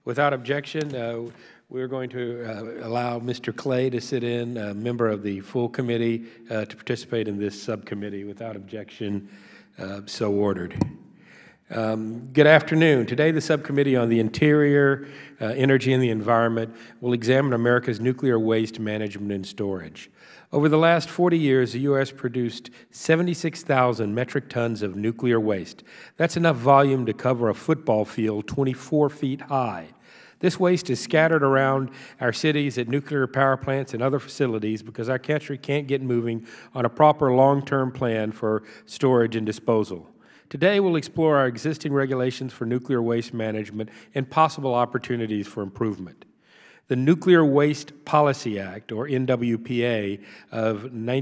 Without objection, we're going to allow Mr. Clay to sit in, a member of the full committee, to participate in this subcommittee. Without objection, so ordered. Good afternoon. Today, the Subcommittee on the Interior, Energy, and the Environment will examine America's nuclear waste management and storage. Over the last 40 years, the U.S. produced 76,000 metric tons of nuclear waste. That's enough volume to cover a football field 24 feet high. This waste is scattered around our cities at nuclear power plants and other facilities because our country can't get moving on a proper long-term plan for storage and disposal. Today, we'll explore our existing regulations for nuclear waste management and possible opportunities for improvement. The Nuclear Waste Policy Act, or NWPA, of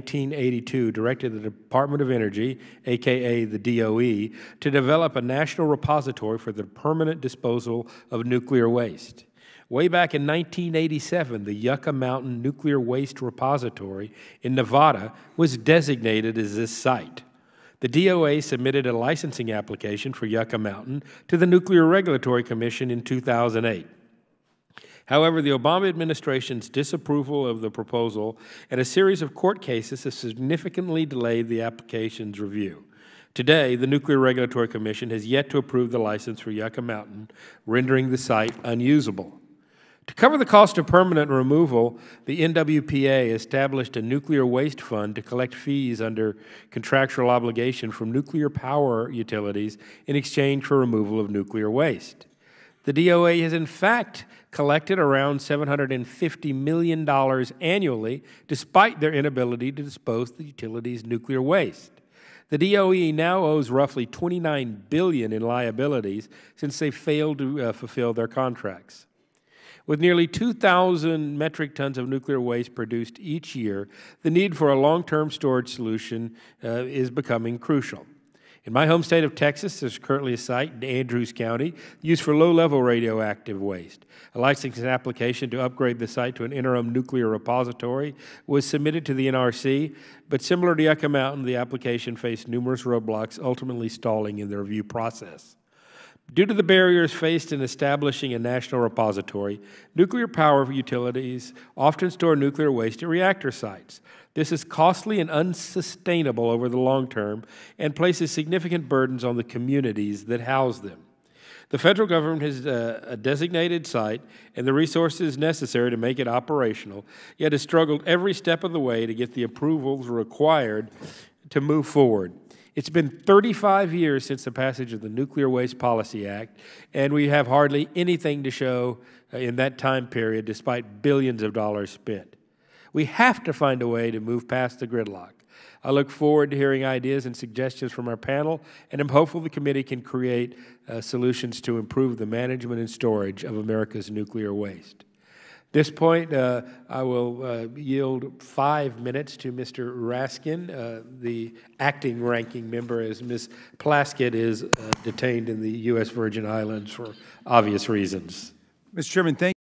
1982 directed the Department of Energy, aka the DOE, to develop a national repository for the permanent disposal of nuclear waste. Way back in 1987, the Yucca Mountain Nuclear Waste Repository in Nevada was designated as this site. The DOE submitted a licensing application for Yucca Mountain to the Nuclear Regulatory Commission in 2008. However, the Obama administration's disapproval of the proposal and a series of court cases have significantly delayed the application's review. Today, the Nuclear Regulatory Commission has yet to approve the license for Yucca Mountain, rendering the site unusable. To cover the cost of permanent removal, the NWPA established a nuclear waste fund to collect fees under contractual obligation from nuclear power utilities in exchange for removal of nuclear waste. The DOE has in fact collected around $750 million annually, despite their inability to dispose of the utilities' nuclear waste. The DOE now owes roughly $29 billion in liabilities since they failed to fulfill their contracts. With nearly 2,000 metric tons of nuclear waste produced each year, the need for a long-term storage solution is becoming crucial. In my home state of Texas, there's currently a site in Andrews County used for low-level radioactive waste. A licensing application to upgrade the site to an interim nuclear repository was submitted to the NRC, but similar to Yucca Mountain, the application faced numerous roadblocks, ultimately stalling in the review process. Due to the barriers faced in establishing a national repository, nuclear power utilities often store nuclear waste at reactor sites. This is costly and unsustainable over the long term and places significant burdens on the communities that house them. The federal government has a designated site and the resources necessary to make it operational, yet has struggled every step of the way to get the approvals required to move forward. It's been 35 years since the passage of the Nuclear Waste Policy Act, and we have hardly anything to show in that time period, despite billions of dollars spent. We have to find a way to move past the gridlock. I look forward to hearing ideas and suggestions from our panel, and I'm hopeful the committee can create solutions to improve the management and storage of America's nuclear waste. At this point, I will yield 5 minutes to Mr. Raskin, the acting ranking member, as Ms. Plaskett is detained in the U.S. Virgin Islands for obvious reasons. Mr. Chairman, thank you.